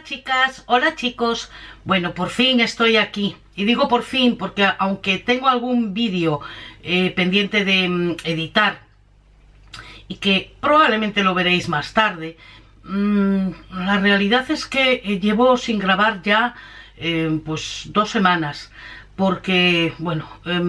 Hola chicas, hola chicos. Bueno, por fin estoy aquí. Y digo por fin porque aunque tengo algún vídeo pendiente de editar y que probablemente lo veréis más tarde, la realidad es que llevo sin grabar ya pues 2 semanas. Porque, bueno,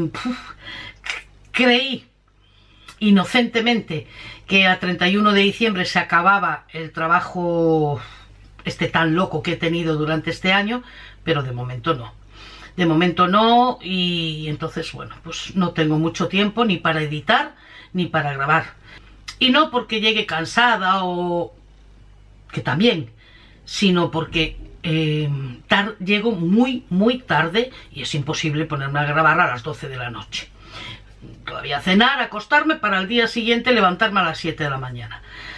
creí inocentemente que a 31 de diciembre se acababa el trabajo tan loco que he tenido durante este año, pero de momento no. De momento no, y entonces, bueno, pues no tengo mucho tiempo ni para editar ni para grabar. Y no porque llegue cansada o que también, sino porque llego muy tarde y es imposible ponerme a grabar a las 12 de la noche. Todavía cenar, acostarme para el día siguiente levantarme a las 7 de la mañana.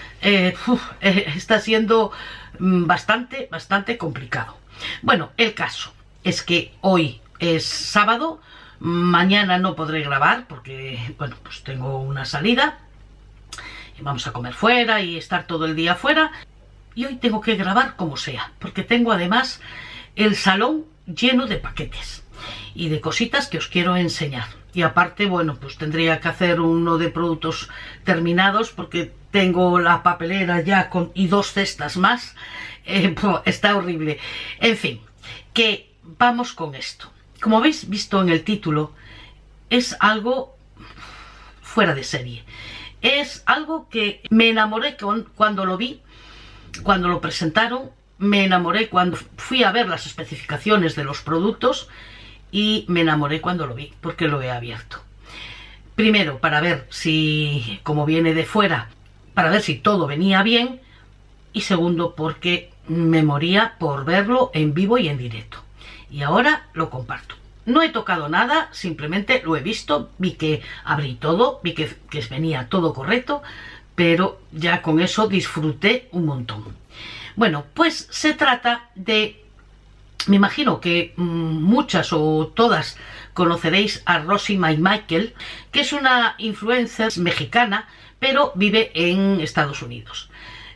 Está siendo bastante complicado. Bueno, el caso es que hoy es sábado, mañana no podré grabar porque, bueno, pues tengo una salida y vamos a comer fuera y estar todo el día fuera. Y hoy tengo que grabar como sea, porque tengo además el salón lleno de paquetes y de cositas que os quiero enseñar. Y aparte, bueno, pues tendría que hacer uno de productos terminados porque tengo la papelera ya y 2 cestas más. Está horrible. En fin, que vamos con esto. Como habéis visto en el título, es algo fuera de serie. Es algo que me enamoré cuando lo vi, cuando lo presentaron. Me enamoré cuando fui a ver las especificaciones de los productos. Y me enamoré cuando lo vi, porque lo he abierto. Primero, para ver si, como viene de fuera, para ver si todo venía bien. Y segundo, porque me moría por verlo en vivo y en directo. Y ahora lo comparto. No he tocado nada, simplemente lo he visto, vi que abrí todo, vi que venía todo correcto, pero ya con eso disfruté un montón. Bueno, pues se trata de... Me imagino que muchas o todas conoceréis a Rosie McMichael, que es una influencer mexicana, pero vive en Estados Unidos.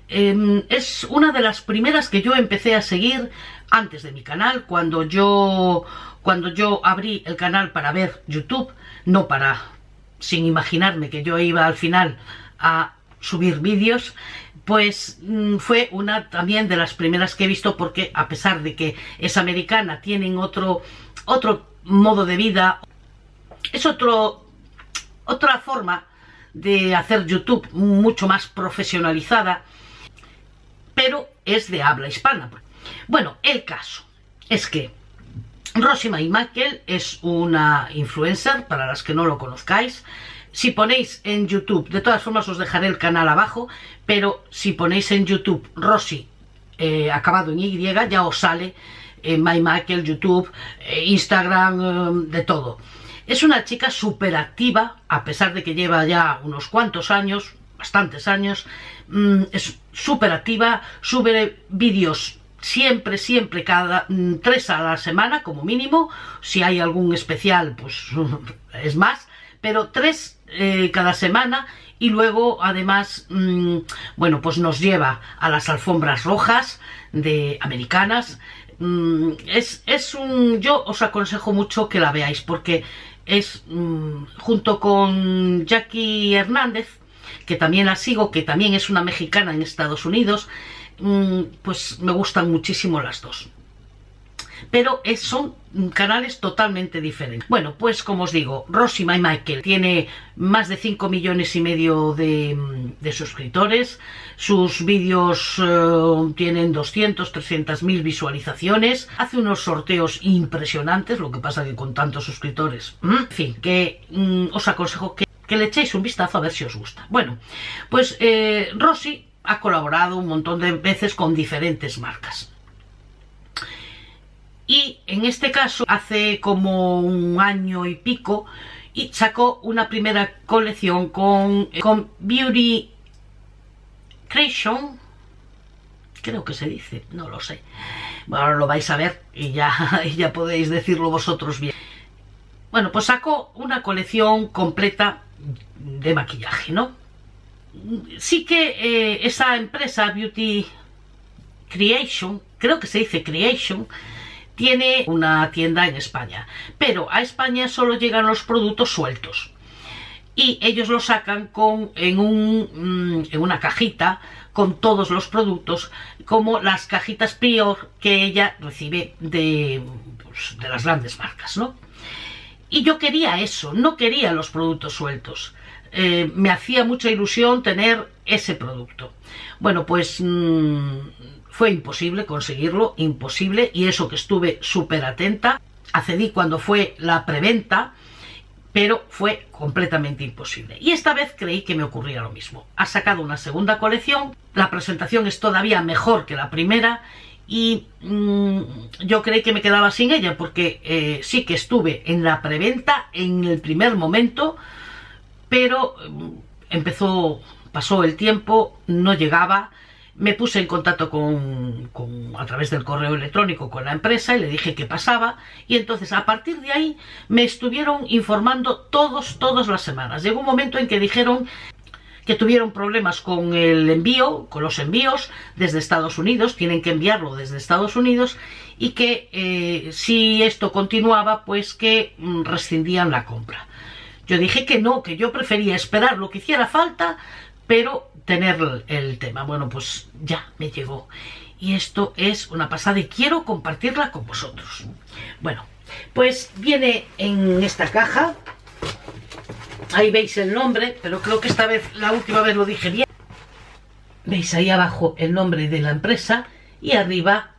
Es una de las primeras que yo empecé a seguir antes de mi canal, cuando yo abrí el canal para ver YouTube, sin imaginarme que yo iba al final a subir vídeos. Pues fue una también de las primeras que he visto, porque a pesar de que es americana, tienen otro modo de vida, es otra forma de hacer YouTube mucho más profesionalizada, pero es de habla hispana. Bueno, el caso es que Rosie McMichael es una influencer, para las que no lo conozcáis. Si ponéis en YouTube, de todas formas os dejaré el canal abajo, pero si ponéis en YouTube Rosie acabado en Y, ya os sale McMichael, YouTube, Instagram, de todo. Es una chica súper activa, a pesar de que lleva ya unos cuantos años, bastantes años. Es súper activa, sube vídeos siempre, cada 3 a la semana como mínimo. Si hay algún especial, pues es más, pero 3 cada semana. Y luego además, bueno, pues nos lleva a las alfombras rojas de americanas. Yo os aconsejo mucho que la veáis, porque es junto con Jackie Hernández, que también la sigo, que también es una mexicana en Estados Unidos, pues me gustan muchísimo las dos. Pero son canales totalmente diferentes. Bueno, pues como os digo, Rosie McMichael tiene más de 5,5 millones de suscriptores. Sus vídeos tienen 300.000 visualizaciones. Hace unos sorteos impresionantes, lo que pasa que con tantos suscriptores. En fin, que os aconsejo que le echéis un vistazo a ver si os gusta. Bueno, pues Rosie ha colaborado un montón de veces con diferentes marcas. Y en este caso, hace como 1 año y pico, y sacó una primera colección con Beauty Creation, creo que se dice, no lo sé. Bueno, ahora lo vais a ver y ya podéis decirlo vosotros bien. Bueno, pues sacó una colección completa de maquillaje, ¿no? Sí que esa empresa, Beauty Creation, creo que se dice Creation, tiene una tienda en España, pero a España solo llegan los productos sueltos y ellos lo sacan en una cajita con todos los productos, como las cajitas Prior que ella recibe de las grandes marcas, ¿no? Y yo quería eso, no quería los productos sueltos. Me hacía mucha ilusión tener ese producto. Bueno, pues fue imposible conseguirlo, imposible, y eso que estuve súper atenta. Accedí cuando fue la preventa, pero fue completamente imposible. Y esta vez creí que me ocurría lo mismo. Ha sacado una segunda colección, la presentación es todavía mejor que la primera, y yo creí que me quedaba sin ella, porque sí que estuve en la preventa en el primer momento, pero pasó el tiempo, no llegaba. Me puse en contacto a través del correo electrónico con la empresa y le dije qué pasaba, y entonces a partir de ahí me estuvieron informando todas las semanas. Llegó un momento en que dijeron que tuvieron problemas con el envío, con los envíos desde Estados Unidos, tienen que enviarlo desde Estados Unidos, y que si esto continuaba, pues que rescindían la compra. Yo dije que no, que yo prefería esperar lo que hiciera falta, pero tener el tema. Bueno, pues ya me llegó. Y esto es una pasada y quiero compartirla con vosotros. Bueno, pues viene en esta caja. Ahí veis el nombre, pero creo que esta vez, la última vez lo dije bien. Veis ahí abajo el nombre de la empresa y arriba,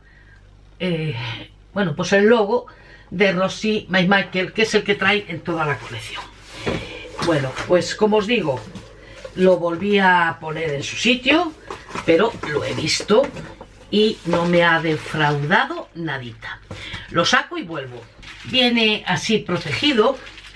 bueno, pues el logo de Rosie My Michael, que es el que trae en toda la colección. Bueno, pues como os digo, lo volví a poner en su sitio, pero lo he visto y no me ha defraudado nadita. Lo saco y vuelvo. Viene así protegido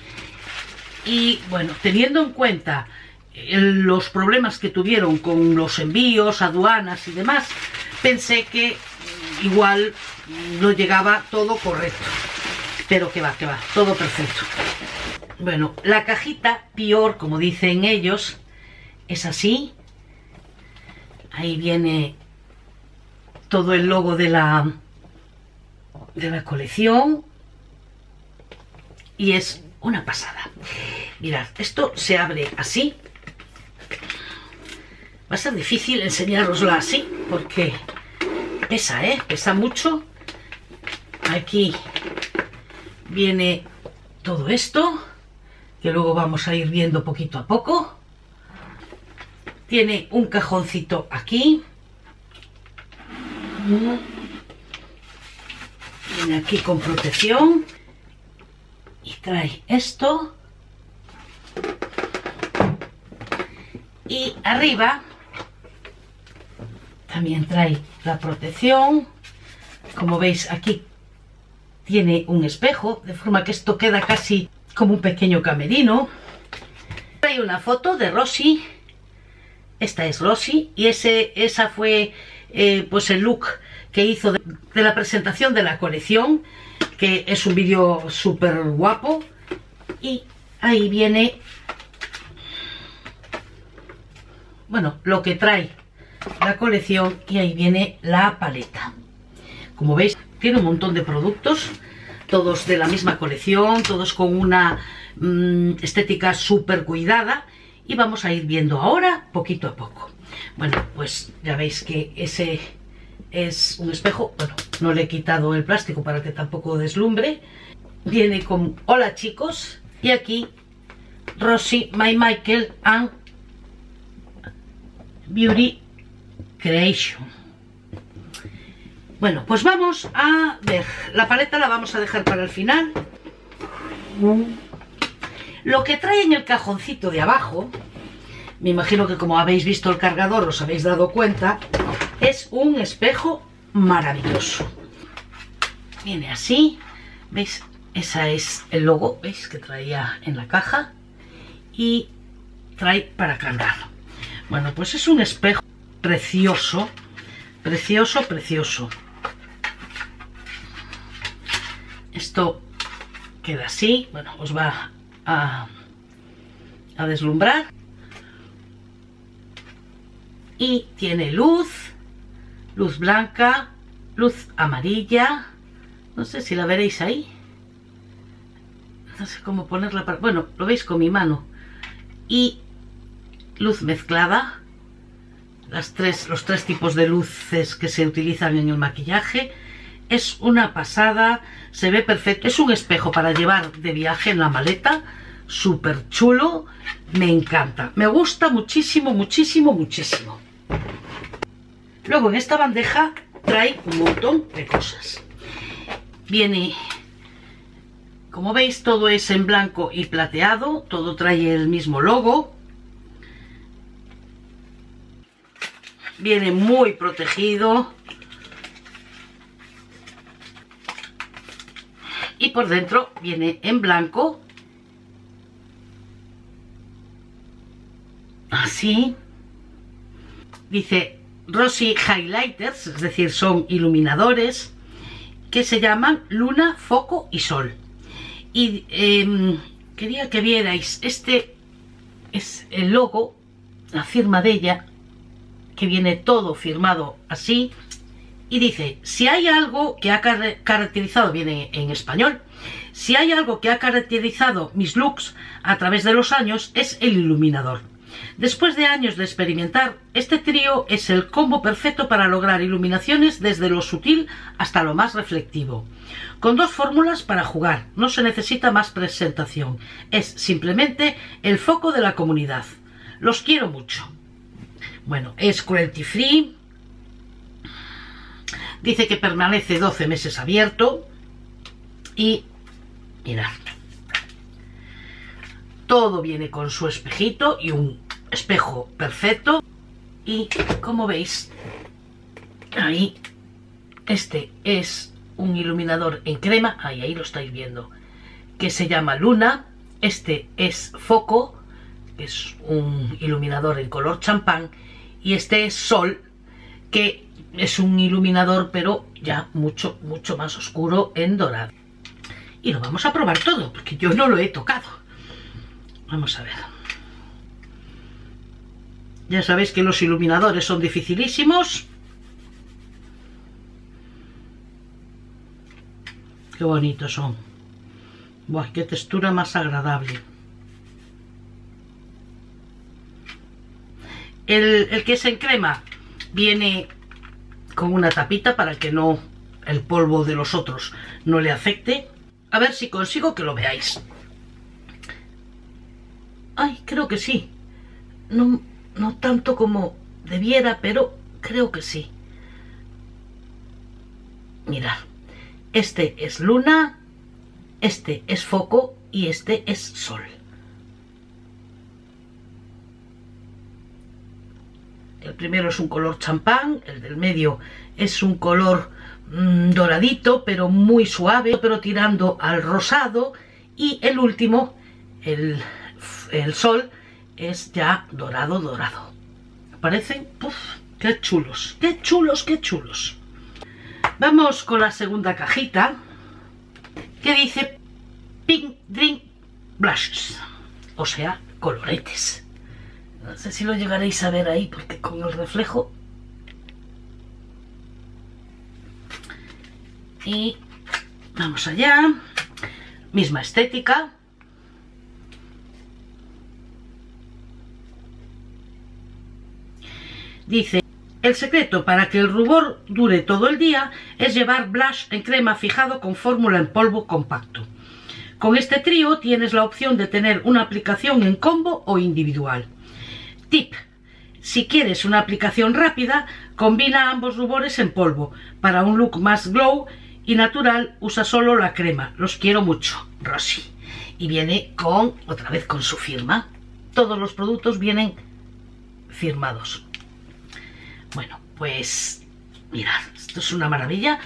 y bueno, teniendo en cuenta los problemas que tuvieron con los envíos, aduanas y demás, pensé que igual no llegaba todo correcto. Pero que va, todo perfecto. Bueno, la cajita Prior, como dicen ellos, es así. Ahí viene todo el logo de la colección y es una pasada. Mirad, esto se abre así. Va a ser difícil enseñároslo así porque pesa, pesa mucho. Aquí viene todo esto, que luego vamos a ir viendo poquito a poco. Tiene un cajoncito aquí. Viene aquí con protección. Y trae esto. Y arriba también trae la protección. Como veis, aquí tiene un espejo, de forma que esto queda casi como un pequeño camerino. Trae una foto de Rosie. Esta es Rosie y esa fue pues el look que hizo de la presentación de la colección, que es un vídeo súper guapo. Y ahí viene, bueno, lo que trae la colección, y ahí viene la paleta. Como veis, tiene un montón de productos, todos de la misma colección, todos con una estética súper cuidada, y vamos a ir viendo ahora poquito a poco. Bueno, pues ya veis que ese es un espejo. Bueno, no le he quitado el plástico para que tampoco deslumbre. Viene con hola chicos, y aquí Rosie My Michael and Beauty Creation. Bueno, pues vamos a ver. La paleta la vamos a dejar para el final. Lo que trae en el cajoncito de abajo, me imagino que como habéis visto el cargador os habéis dado cuenta, es un espejo maravilloso. Viene así, ¿veis? Ese es el logo, ¿veis? Que traía en la caja, y trae para cargarlo. Bueno, pues es un espejo precioso, precioso, precioso. Esto queda así, bueno, os va a deslumbrar. Y tiene luz, luz blanca, luz amarilla, no sé si la veréis ahí, no sé cómo ponerla para... bueno, lo veis con mi mano, y luz mezclada, los tres tipos de luces que se utilizan en el maquillaje. Es una pasada, se ve perfecto, es un espejo para llevar de viaje en la maleta, súper chulo, me encanta, me gusta muchísimo, muchísimo, muchísimo. Luego en esta bandeja trae un montón de cosas. Viene, como veis, todo es en blanco y plateado, todo trae el mismo logo. Viene muy protegido. Y por dentro viene en blanco. Así. Dice Rosy Highlighters, es decir, son iluminadores que se llaman Luna, Foco y Sol. Y quería que vierais, este es el logo, la firma de ella, que viene todo firmado así. Y dice, si hay algo que ha caracterizado, viene en español, si hay algo que ha caracterizado mis looks a través de los años, es el iluminador. Después de años de experimentar, este trío es el combo perfecto para lograr iluminaciones desde lo sutil hasta lo más reflectivo. Con dos fórmulas para jugar, no se necesita más presentación, es simplemente el foco de la comunidad. Los quiero mucho. Bueno, es cruelty free. Dice que permanece 12 meses abierto. Y mirad, todo viene con su espejito y un espejo perfecto. Y como veis, ahí, este es un iluminador en crema, ahí lo estáis viendo, que se llama Luna. Este es Foco, es un iluminador en color champán. Y este es Sol, que es un iluminador pero ya mucho, mucho más oscuro en dorado. Y lo vamos a probar todo, porque yo no lo he tocado. Vamos a ver. Ya sabéis que los iluminadores son dificilísimos. Qué bonitos son. Buah, qué textura más agradable. El que es en crema viene con una tapita para que no el polvo de los otros no le afecte. A ver si consigo que lo veáis. Ay, creo que sí. No tanto como debiera, pero creo que sí. Mirad. Este es Luna, este es Foco y este es Sol. El primero es un color champán, el del medio es un color doradito, pero muy suave, pero tirando al rosado. Y el último, el Sol, es ya dorado, dorado. ¿Parecen? ¡Uf! ¡Qué chulos! ¡Qué chulos, qué chulos! Vamos con la segunda cajita, que dice Pink Drink Blushes, o sea, coloretes. No sé si lo llegaréis a ver ahí, porque con el reflejo. Y vamos allá. Misma estética. Dice, el secreto para que el rubor dure todo el día es llevar blush en crema fijado con fórmula en polvo compacto. Con este trío tienes la opción de tener una aplicación en combo o individual. Tip: si quieres una aplicación rápida, combina ambos rubores en polvo. Para un look más glow y natural, usa solo la crema. Los quiero mucho, Rosy. Y viene con, otra vez con su firma. Todos los productos vienen firmados. Bueno, pues mirad, esto es una maravilla.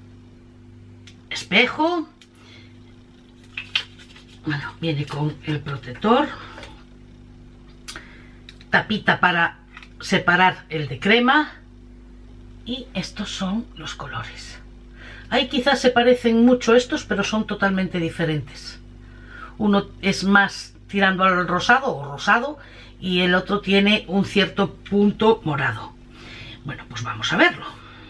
Espejo. Bueno, viene con el protector. Tapita para separar el de crema. Y estos son los colores. Ahí quizás se parecen mucho estos, pero son totalmente diferentes. Uno es más tirando al rosado o rosado y el otro tiene un cierto punto morado. Bueno, pues vamos a verlo.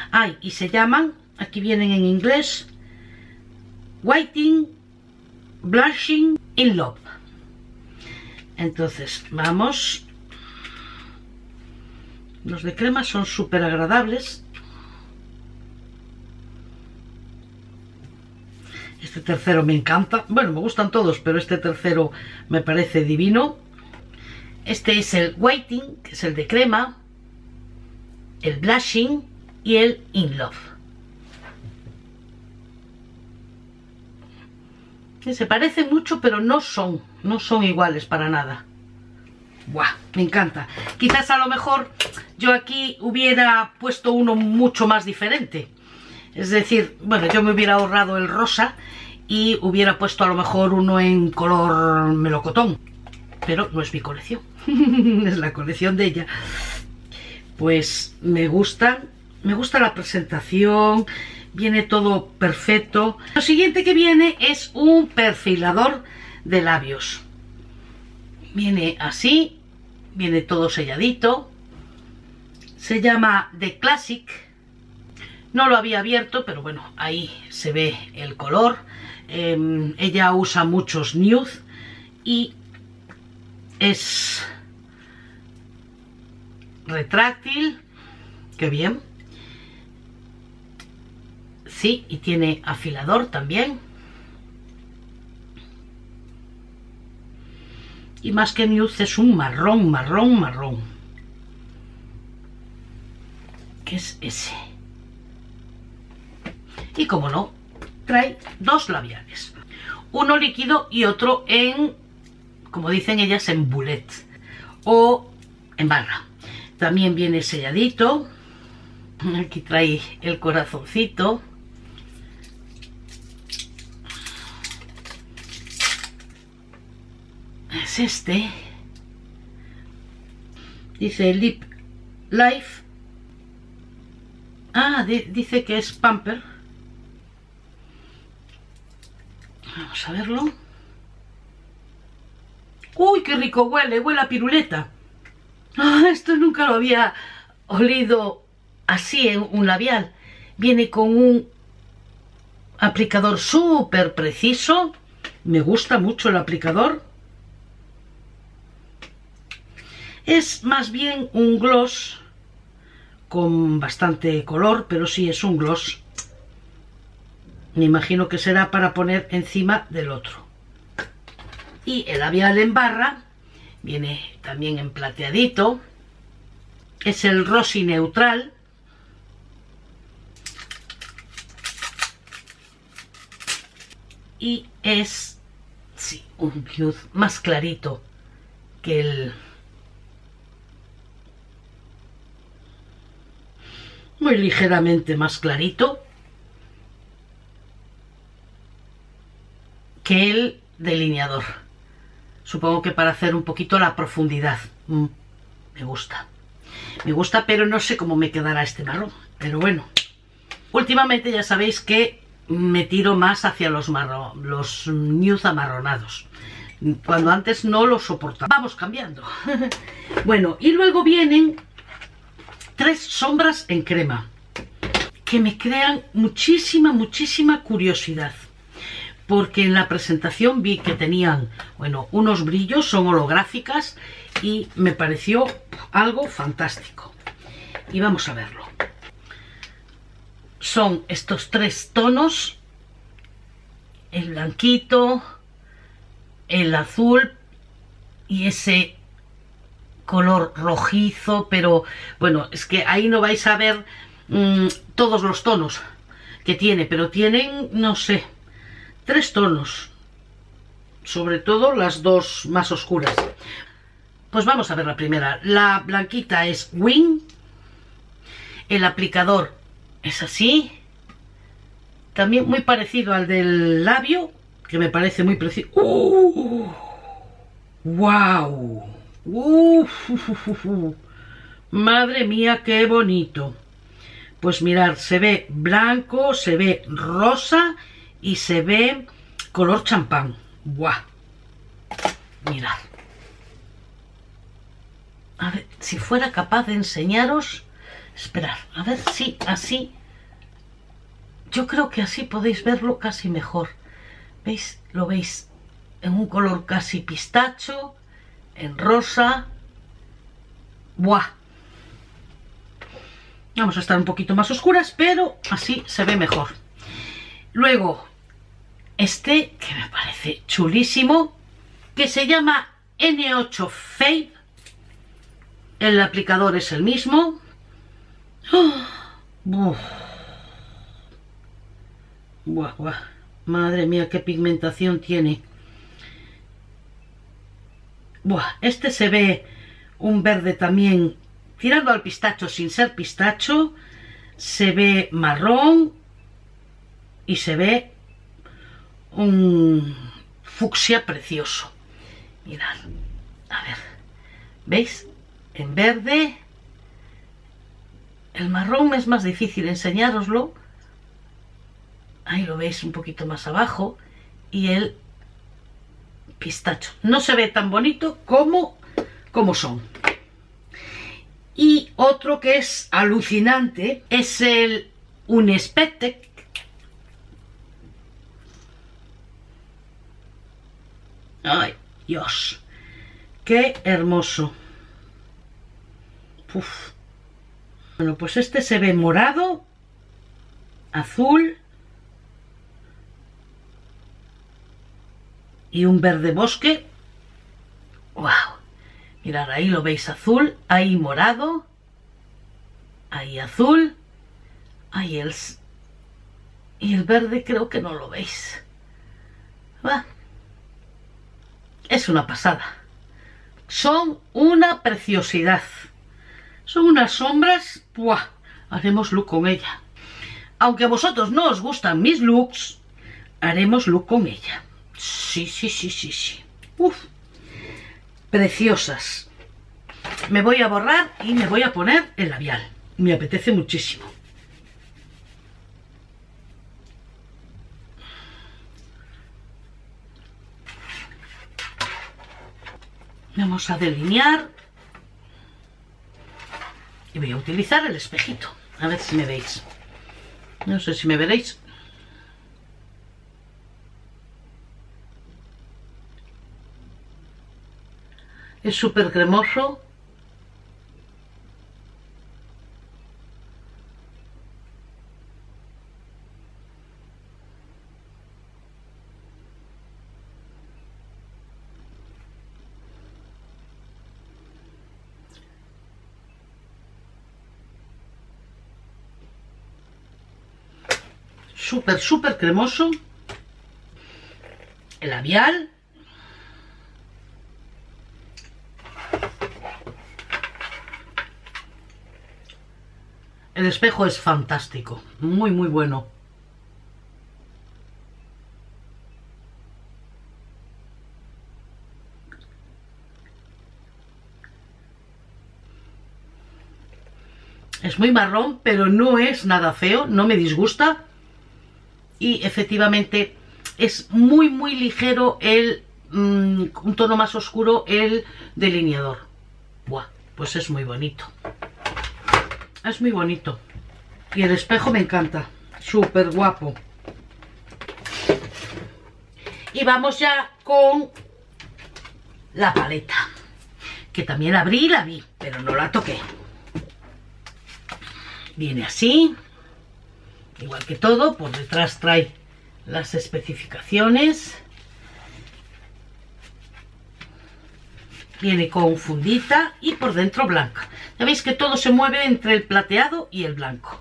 Ay, y se llaman, aquí vienen en inglés, Whitening, Blushing in Love. Entonces, vamos. Los de crema son súper agradables. Este tercero me encanta. Bueno, me gustan todos, pero este tercero me parece divino. Este es el Whitening, que es el de crema, el Blushing y el In Love. Que se parecen mucho, pero no son iguales para nada. ¡Buah! Me encanta. Quizás a lo mejor yo aquí hubiera puesto uno mucho más diferente. Es decir, bueno, yo me hubiera ahorrado el rosa y hubiera puesto a lo mejor uno en color melocotón. Pero no es mi colección. Es la colección de ella. Pues me gusta la presentación. Viene todo perfecto. Lo siguiente que viene es un perfilador de labios. Viene así, viene todo selladito. Se llama The Classic. No lo había abierto, pero bueno, ahí se ve el color. Ella usa muchos nude y es retráctil. Qué bien. Sí, y tiene afilador también. Y más que nude es un marrón. ¿Qué es ese? Y como no, trae dos labiales. Uno líquido y otro en, como dicen ellas, en bullet o en barra. También viene selladito. Aquí trae el corazoncito. Es este. Dice Lip Life. Ah, dice que es Pamper. Vamos a verlo. ¡Uy, qué rico huele! Huele a piruleta. Ah, esto nunca lo había olido así en un labial. Viene con un aplicador súper preciso. Me gusta mucho el aplicador. Es más bien un gloss con bastante color, pero sí es un gloss. Me imagino que será para poner encima del otro. Y el labial en barra viene también en plateadito. Es el Rosy Neutral. Y es, sí, un nude más clarito que el... Muy ligeramente más clarito que el delineador. Supongo que para hacer un poquito la profundidad. Me gusta. Me gusta, pero no sé cómo me quedará este marrón. Pero bueno. Últimamente ya sabéis que me tiro más hacia los nude amarronados. Cuando antes no los soportaba. Vamos cambiando. Bueno, y luego vienen 3 sombras en crema que me crean muchísima curiosidad, porque en la presentación vi que tenían, bueno, unos brillos, son holográficas y me pareció algo fantástico. Y vamos a verlo. Son estos 3 tonos, el blanquito, el azul y ese color rojizo, pero bueno, es que ahí no vais a ver todos los tonos que tiene, pero tienen, no sé, 3 tonos, sobre todo las 2 más oscuras. Pues vamos a ver la primera. La blanquita es Wing, el aplicador es así, también muy parecido al del labio, que me parece muy preciso. ¡Wow! Madre mía, qué bonito. Pues mirad, se ve blanco, se ve rosa y se ve color champán. ¡Guau! Mirad. A ver, si fuera capaz de enseñaros. Esperad, a ver si así yo creo que así podéis verlo casi mejor. ¿Veis? Lo veis en un color casi pistacho, en rosa. ¡Buah! Vamos a estar un poquito más oscuras, pero así se ve mejor. Luego, este que me parece chulísimo, que se llama N8 Fade. El aplicador es el mismo. Buah, buah. Madre mía, qué pigmentación tiene. Buah, este se ve un verde también tirando al pistacho sin ser pistacho. Se ve marrón y se ve un fucsia precioso. Mirad, a ver, ¿veis? En verde. El marrón es más difícil enseñároslo. Ahí lo veis un poquito más abajo. Y el pistacho. No se ve tan bonito como son. Y otro que es alucinante es el Unexpected. ¡Ay, Dios! ¡Qué hermoso! Uf. Bueno, pues este se ve morado, azul y un verde bosque. ¡Wow! Mirad, ahí lo veis azul, ahí morado, ahí azul, ahí y el verde creo que no lo veis. ¡Ah! Es una pasada. Son una preciosidad. Son unas sombras. ¡Buah! Haremos look con ella. Aunque a vosotros no os gustan mis looks, haremos look con ella. Sí. Uf. Preciosas. Me voy a borrar y me voy a poner el labial. Me apetece muchísimo. Vamos a delinear. Y voy a utilizar el espejito. A ver si me veis. No sé si me veréis. Es súper cremoso. Súper cremoso. El labial. El espejo es fantástico. Muy bueno. Es muy marrón, pero no es nada feo. No me disgusta. Y efectivamente es muy ligero un tono más oscuro el delineador. Buah, pues es muy bonito. Es muy bonito. Y el espejo me encanta. Súper guapo. Y vamos ya con la paleta. Que también abrí y la vi, pero no la toqué. Viene así. Igual que todo, por detrás trae las especificaciones. Viene con fundita y por dentro blanca. Ya veis que todo se mueve entre el plateado y el blanco.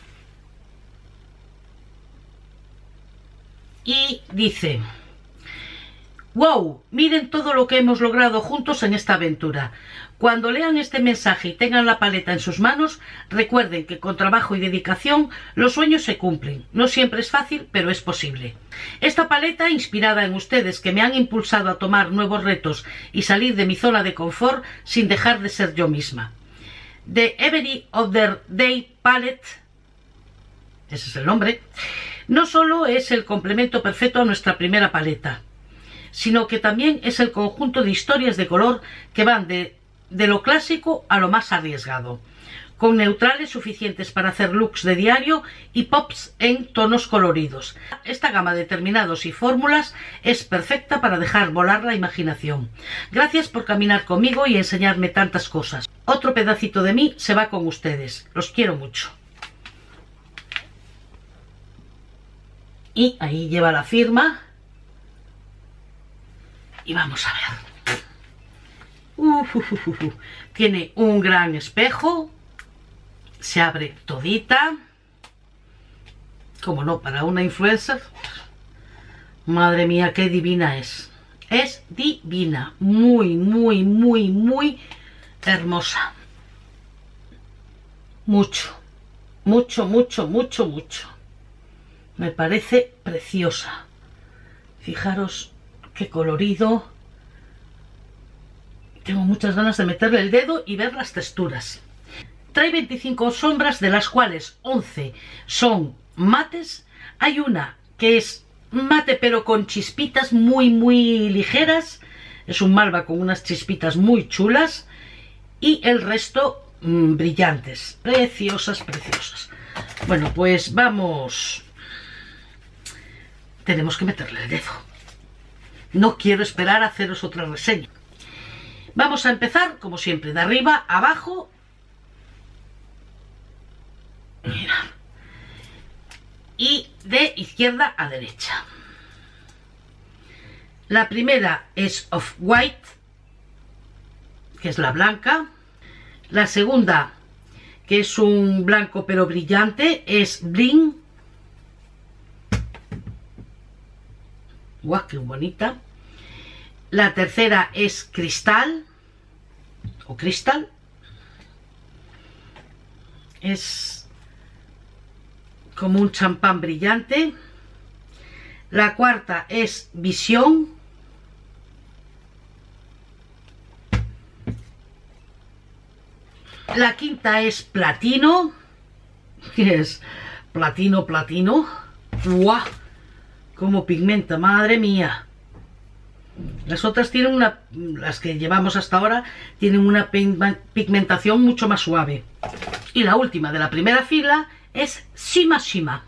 Y dice: ¡wow! Miren todo lo que hemos logrado juntos en esta aventura. Cuando lean este mensaje y tengan la paleta en sus manos, recuerden que con trabajo y dedicación los sueños se cumplen. No siempre es fácil, pero es posible. Esta paleta, inspirada en ustedes que me han impulsado a tomar nuevos retos y salir de mi zona de confort sin dejar de ser yo misma. The Every Other Day Palette, ese es el nombre, no solo es el complemento perfecto a nuestra primera paleta, sino que también es el conjunto de historias de color que van de lo clásico a lo más arriesgado. con neutrales suficientes para hacer looks de diario y pops en tonos coloridos. Esta gama de terminados y fórmulas es perfecta para dejar volar la imaginación. Gracias por caminar conmigo y enseñarme tantas cosas. Otro pedacito de mí se va con ustedes. Los quiero mucho. Y ahí lleva la firma. Y vamos a ver. Tiene un gran espejo. Se abre todita. Como no, para una influencer. Madre mía, qué divina es. Es divina. Muy, muy, muy, muy hermosa. Mucho. Mucho, mucho, mucho, mucho. Me parece preciosa. Fijaros qué colorido. Tengo muchas ganas de meterle el dedo y ver las texturas. Trae 25 sombras, de las cuales 11 son mates. Hay una que es mate pero con chispitas muy muy ligeras. Es un malva con unas chispitas muy chulas. Y el resto brillantes. Preciosas, preciosas. Bueno, pues vamos. Tenemos que meterle el dedo. No quiero esperar a haceros otra reseña. Vamos a empezar, como siempre, de arriba a abajo. Mira. Y de izquierda a derecha. La primera es Off-White, que es la blanca. La segunda, que es un blanco pero brillante, es Bling. ¡Guau, qué bonita! La tercera es Cristal o Crystal. Es como un champán brillante. La cuarta es Visión. La quinta es Platino. ¿Qué es? Platino, platino. ¡Guau! Cómo pigmenta, madre mía. Las otras tienen una, las que llevamos hasta ahora, tienen una pigmentación mucho más suave. Y la última de la primera fila es Shima Shima.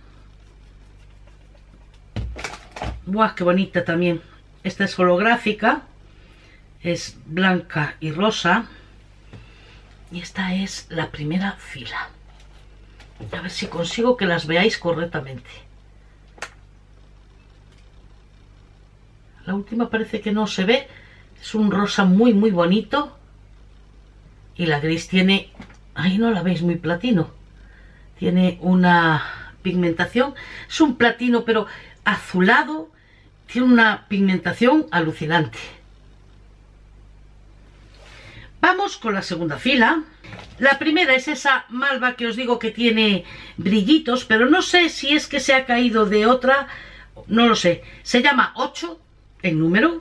¡Buah, qué bonita también! Esta es holográfica, es blanca y rosa. Y esta es la primera fila. A ver si consigo que las veáis correctamente. La última parece que no se ve. Es un rosa muy muy bonito. Y la gris tiene... Ahí no la veis muy platino. Tiene una pigmentación. Es un platino pero azulado. Tiene una pigmentación alucinante. Vamos con la segunda fila. La primera es esa malva que os digo que tiene brillitos. Pero no sé si es que se ha caído de otra. No lo sé. Se llama 8. En número.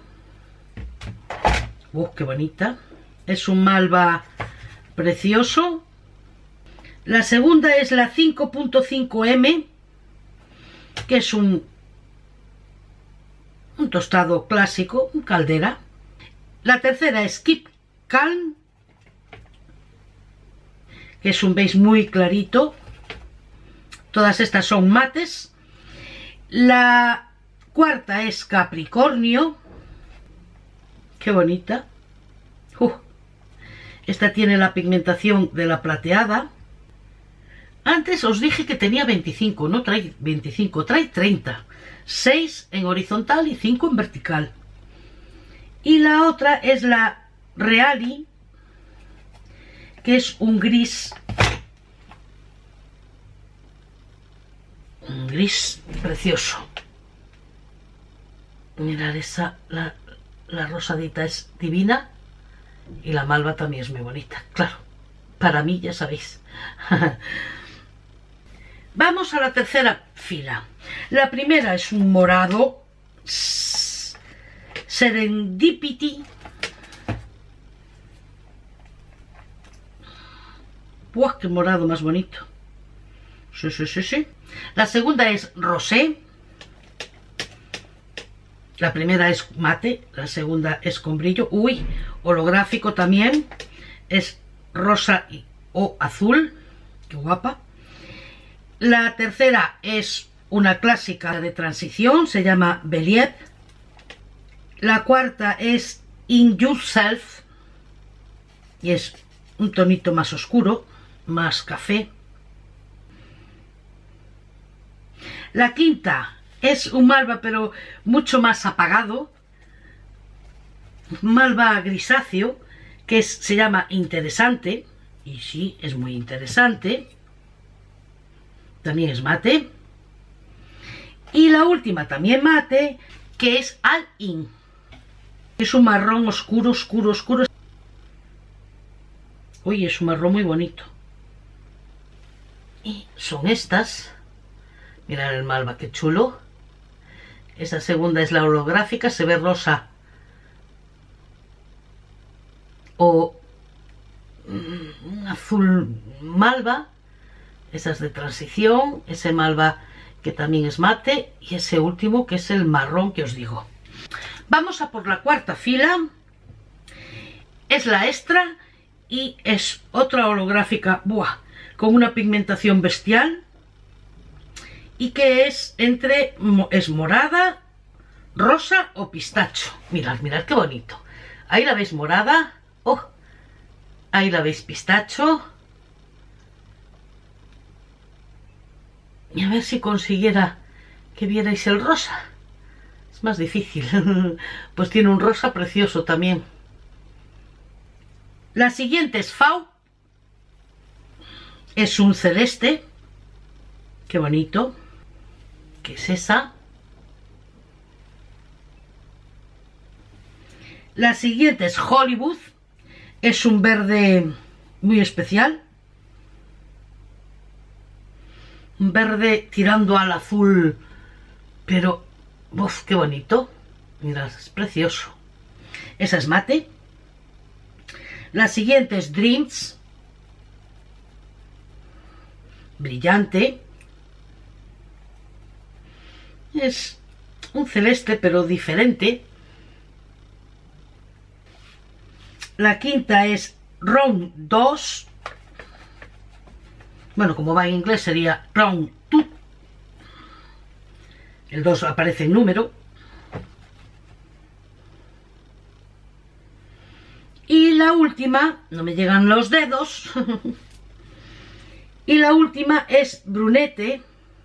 ¡Qué bonita! Es un malva precioso. La segunda es la 5.5M, que es un tostado clásico, un caldera. La tercera es Keep Calm, que es un beige muy clarito. Todas estas son mates. La cuarta es Capricornio. Qué bonita. Esta tiene la pigmentación de la plateada. Antes os dije que tenía 25. No trae 25, trae 30. 6 en horizontal y 5 en vertical. Y la otra es la Reali, que es un gris. Un gris precioso. Mirad esa, la rosadita es divina y la malva también es muy bonita. Claro, para mí ya sabéis. Vamos a la tercera fila. La primera es un morado Serendipity. ¡Buah, qué morado más bonito! Sí, sí, sí, sí. La segunda es rosé. La primera es mate, la segunda es con brillo. Uy, holográfico también. Es rosa o azul. Qué guapa. La tercera es una clásica de transición, se llama Believe. La cuarta es In Yourself y es un tonito más oscuro, más café. La quinta es un malva pero mucho más apagado, malva grisáceo, que se llama Interesante, y sí, es muy interesante. También es mate. Y la última también mate, que es All In. Es un marrón oscuro, oscuro, oscuro. Uy, es un marrón muy bonito. Y son estas. Mirad el malva, qué chulo. Esa segunda es la holográfica, se ve rosa o un azul malva. Esa es de transición, ese malva que también es mate, y ese último que es el marrón que os digo. Vamos a por la cuarta fila. Es la extra y es otra holográfica, ¡buah!, con una pigmentación bestial, y que es entre, es morada, rosa o pistacho. Mirad, mirad qué bonito. Ahí la veis morada, oh, ahí la veis pistacho. Y a ver si consiguiera que vierais el rosa. Es más difícil. Pues tiene un rosa precioso también. La siguiente es Fau. Es un celeste. Qué bonito. ¿Qué es esa? La siguiente es Hollywood. Es un verde muy especial. Un verde tirando al azul, pero ¡uf!, qué bonito. Mirad, es precioso. Esa es mate. La siguiente es Dreams. Brillante. Es un celeste pero diferente. La quinta es Round 2. Bueno, como va en inglés sería Round 2. El 2 aparece en número. Y la última, no me llegan los dedos. Y la última es Brunete.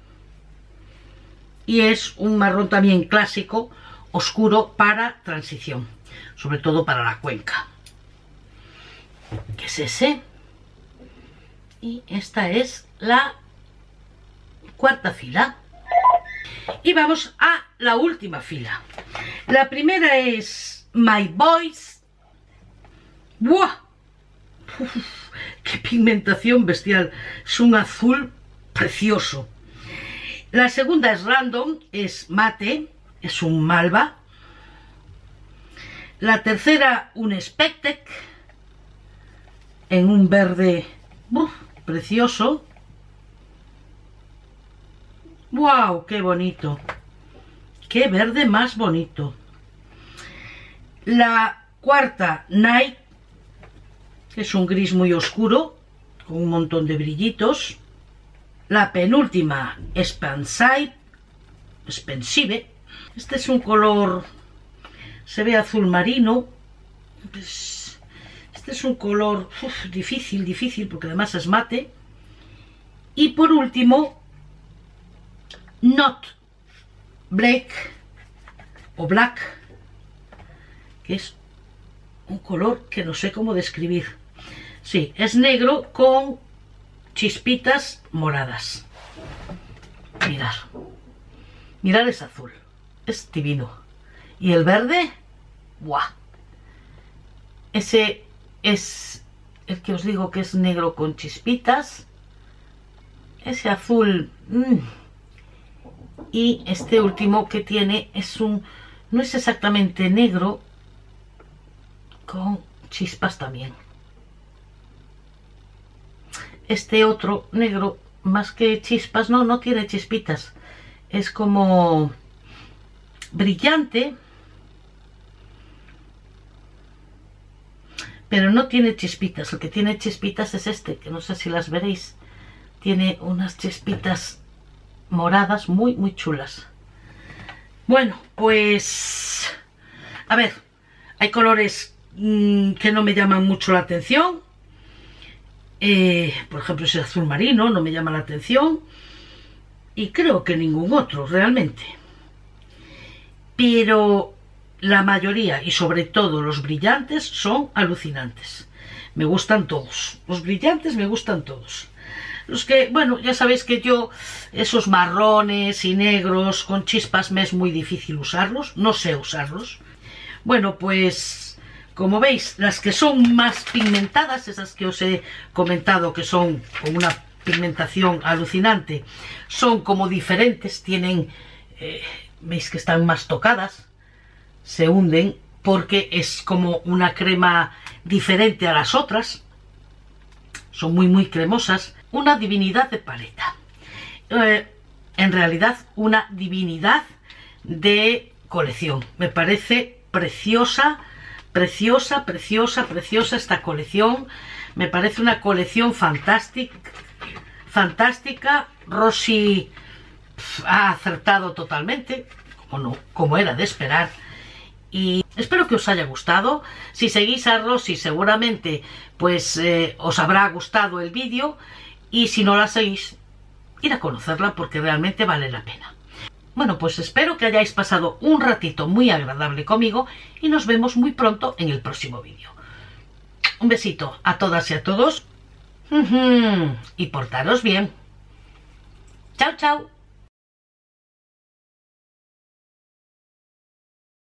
Y es un marrón también clásico, oscuro para transición. Sobre todo para la cuenca. ¿Qué es ese? Y esta es la cuarta fila. Y vamos a la última fila. La primera es My Voice. ¡Buah! Uf, ¡qué pigmentación bestial! Es un azul precioso. La segunda es Random, es mate, es un malva. La tercera, un Spectec, en un verde precioso. ¡Wow! ¡Qué bonito! ¡Qué verde más bonito! La cuarta, Night, que es un gris muy oscuro, con un montón de brillitos. La penúltima, Expansive. Este es un color, se ve azul marino. Este es un color difícil, porque además es mate. Y por último, Not Black o Black, que es un color que no sé cómo describir. Sí, es negro con chispitas moradas. Mirad, mirad ese azul, es divino. Y el verde, ¡buah! Ese es el que os digo que es negro con chispitas. Ese azul, y este último que tiene es un, no es exactamente negro, con chispas también. Este otro negro, más que chispas, no tiene chispitas, es como brillante, pero no tiene chispitas. El que tiene chispitas es este, que no sé si las veréis. Tiene unas chispitas moradas muy, muy chulas. Bueno, pues... a ver, hay colores que no me llaman mucho la atención. Por ejemplo, ese azul marino no me llama la atención. Y creo que ningún otro, realmente. Pero la mayoría, y sobre todo los brillantes, son alucinantes. Me gustan todos. Los brillantes me gustan todos. Los que, bueno, ya sabéis que yo, esos marrones y negros con chispas, me es muy difícil usarlos. No sé usarlos. Bueno, pues, como veis, las que son más pigmentadas, esas que os he comentado que son con una pigmentación alucinante, son como diferentes, tienen, veis que están más tocadas, se hunden porque es como una crema diferente a las otras, son muy muy cremosas, una divinidad de paleta, en realidad una divinidad de colección. Me parece preciosa, preciosa, preciosa, preciosa esta colección, me parece una colección fantástica. Rosy ha acertado totalmente, como era de esperar, y espero que os haya gustado. Si seguís a Rosy, seguramente pues os habrá gustado el vídeo, y si no la seguís, ir a conocerla porque realmente vale la pena. Bueno, pues espero que hayáis pasado un ratito muy agradable conmigo y nos vemos muy pronto en el próximo vídeo. Un besito a todas y a todos. Y portaros bien. Chao, chao.